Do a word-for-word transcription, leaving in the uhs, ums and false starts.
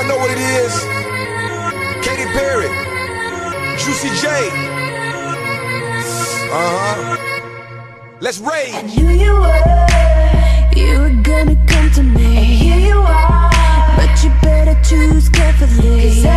know what it is. Katy Perry, Juicy J. Uh-huh. Let's rage. I knew you were, you were gonna come to me, and here you are, but you better choose carefully, 'cause I